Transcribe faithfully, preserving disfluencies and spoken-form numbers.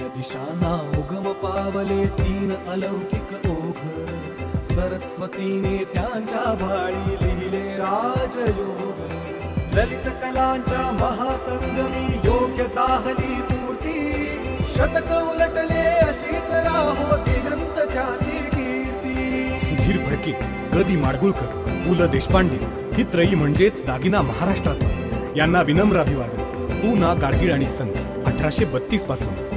दिशांना उगम पावले तीन अलौकिक ओघ, सरस्वतीने त्यांच्या भाळी लिहिले राजयोग. ललित कलांच्या महासंगमी योग्य जाहली पूर्ती, शतक उलटले अशीच राहो दिगंत त्याची कीर्ती. सुधीर फडके, ग दी माडगुळकर, पु ल देशपांडे ही त्रयी म्हणजेच दागिना महाराष्ट्राचा. यांना विनम्र अभिवादन. पु ना गाडगीळ आणि सन्स अठराशे बत्तीस पासून